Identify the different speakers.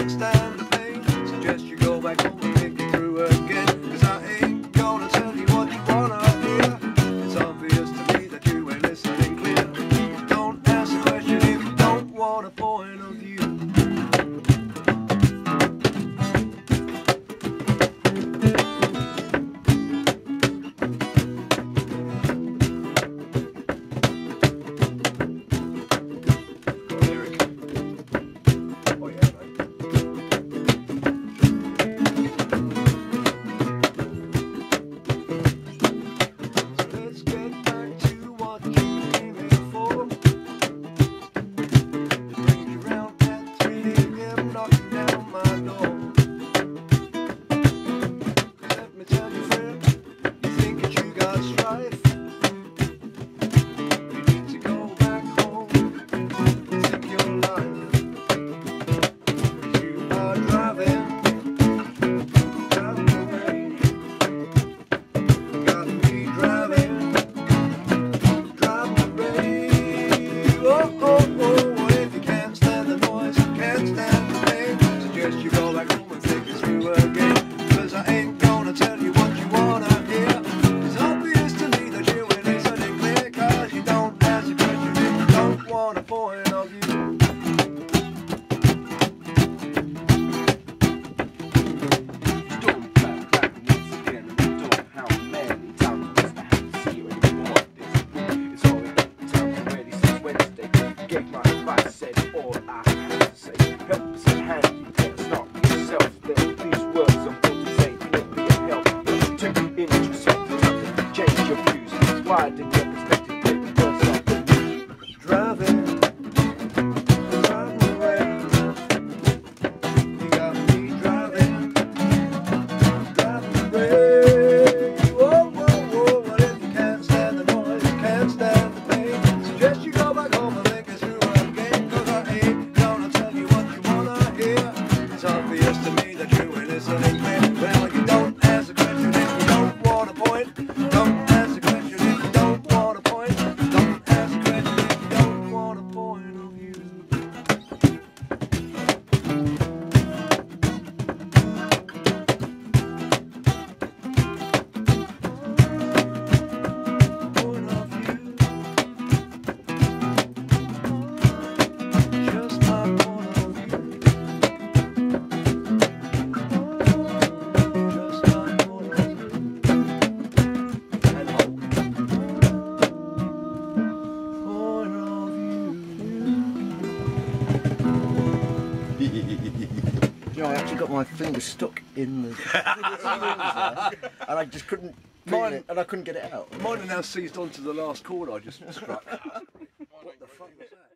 Speaker 1: can't stand the pain. Suggest you go back home and think it through again. 'Cause I ain't gonna tell you what you wanna hear. It's obvious to me that you ain't listening clear. Don't ask a question if you don't want a point of view.
Speaker 2: You know, I actually got my finger stuck in the and I just couldn't feel it, and I couldn't get it out.
Speaker 1: Mine are now seized onto the last chord I just struck. What the fuck was that?